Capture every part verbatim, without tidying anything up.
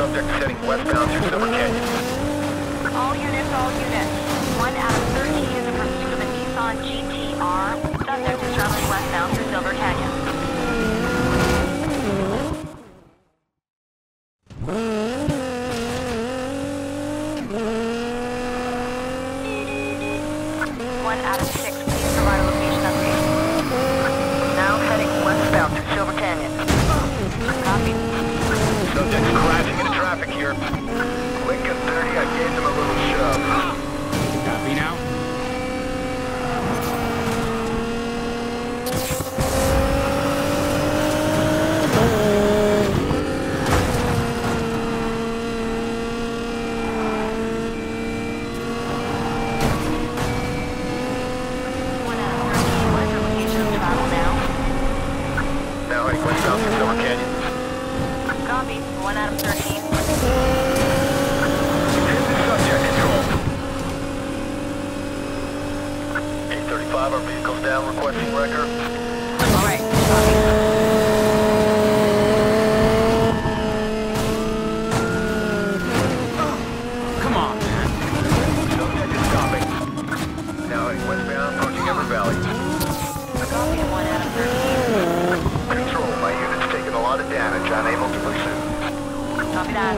Subject is heading westbound through Silver Canyon. All units, all units. One out of thirteen is in pursuit of a Nissan G T R. Subject is traveling westbound through Silver Canyon. One out of six, please provide a location update. Now heading westbound through Silver Canyon. Copy. Subject's crashing into traffic here. Lincoln thirty, I gave them a little shove. Copy now. One out of thirteen, what is your location of travel now? Now heading westbound through Silver Canyon. Copy. One out of thirteen. Subject control. eight thirty-five, our vehicle's down, requesting wrecker. Alright, copy. Come on, man. Subject is stopping. Now heading westbound, approaching Ever Valley. Copy. One out of thirteen. Control, my unit's taken a lot of damage, unable to pursue. Copy that.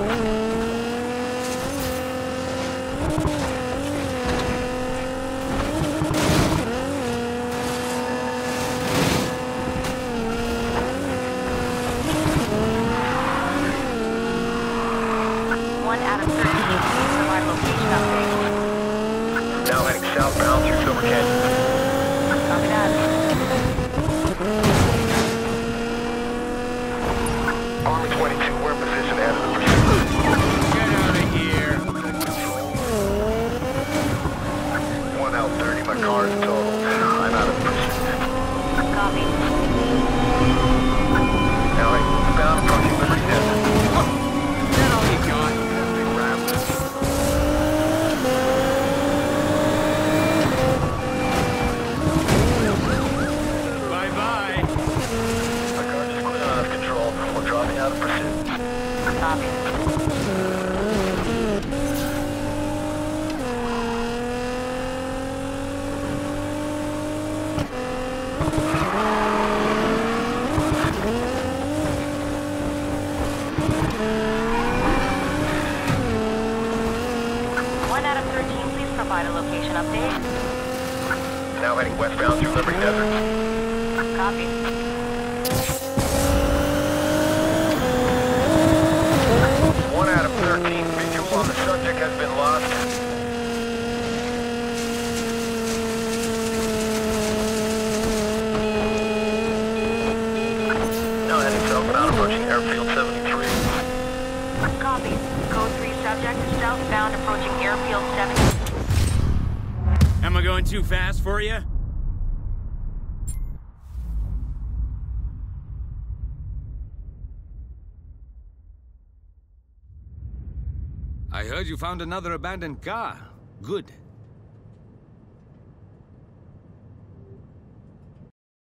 One out of thirteen. Please provide location update. Now heading southbound through Silver Canyon. Copy that. Army twenty-two, we're in position ahead of the pursuit. Get out of here. One out thirty, my car's totaled. I'm out of pursuit. Copy. Now heading westbound, approaching Liberty Desert. Get all you got. Big rapid. Bye-bye. My car just cleared out of control. We're dropping out of pursuit. Copy. One out of thirteen, please provide a location update. Now heading westbound through Liberty Desert. Copy. One out of thirteen. Visual on the subject has been lost. Now heading southbound, approaching Airfield seventy-three. Copy. Code three subject is southbound approaching Airfield seventy. Am I going too fast for you? I heard you found another abandoned car. Good.